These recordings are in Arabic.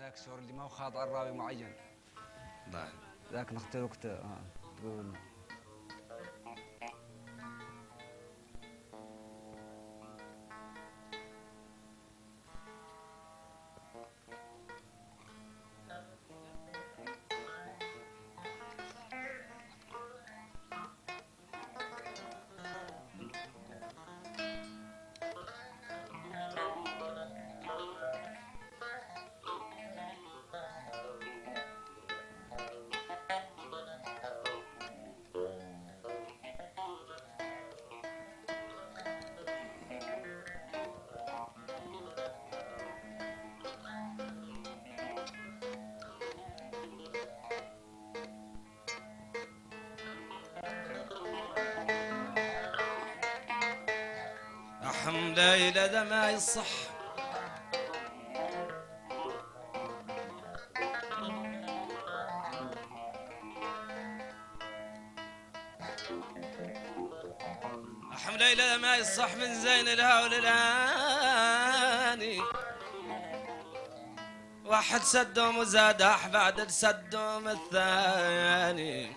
ذاك الشهور اللي ما هو خاضع الراوي معين. ذاك نختار تقول حمله إلى دماء الصح حمله إلى دماء الصح من زين الهول الهاني واحد سدهم وزاد بعد السدهم الثاني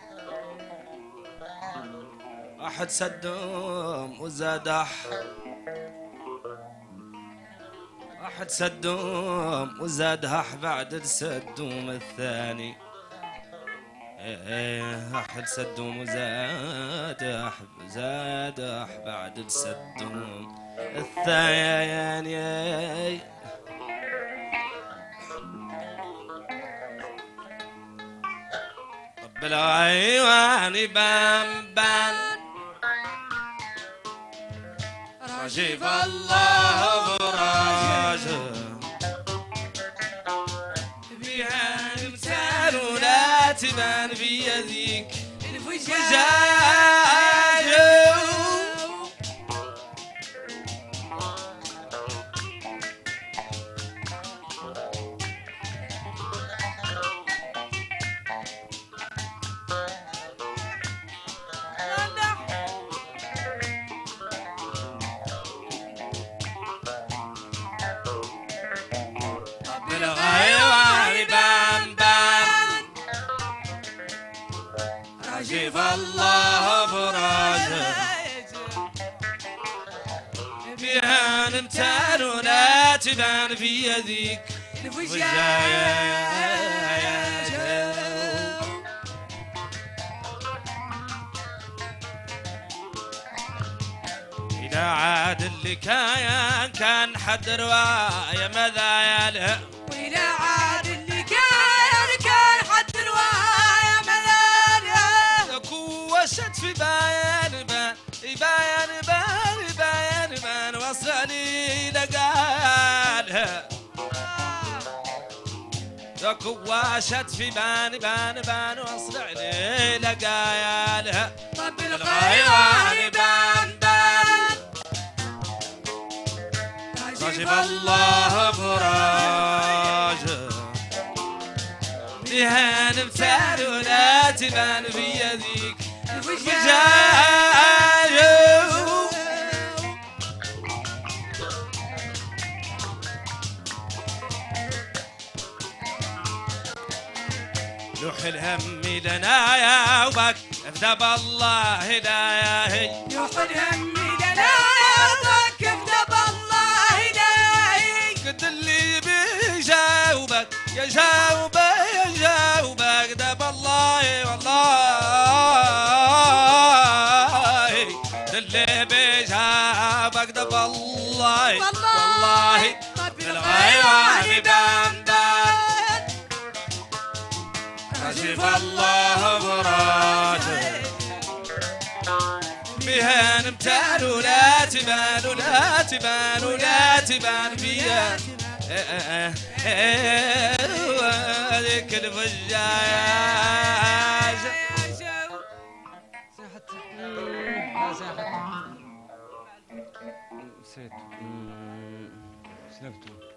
واحد سدهم وزاد واحد سدوم وزاد بعد السدوم الثاني واحد سدوم وزاد بعد السدوم الثاني رب العيوان بان رجيب الله براجه بها المثال ولا تبان في يديك الفجاج رجيب الله براجه بها نمتال ولا تبان في يديك إذا عاد اللي كان حد رواية ماذا له وإذا عاد اللي كان حد رواية ماذا كوشت في بان وصلي لقالها كوشت في بان وصلي لقالها طب الغيوان بان رجب الله براجه بها نمثال ولا تبان في يديك الفجاج لوح الهم لنا يا وبك افدى بالله لا يا هي لوح الهم لنا يا وبك افدى بالله لا هي قد اللي بيجاوبك يجاوبك دب الله والله اللي بيجاوبك دب الله والله بالغيوان بان رجف الله براجه بها نمتال ولا تبان فيها هذيك الفجاج ساحت لا ساحت نسيت سلفته